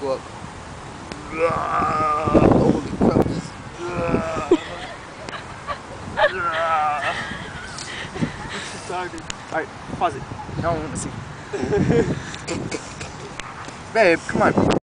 go up. Holy crap. Alright, pause it. I don't want to see. Babe, come on.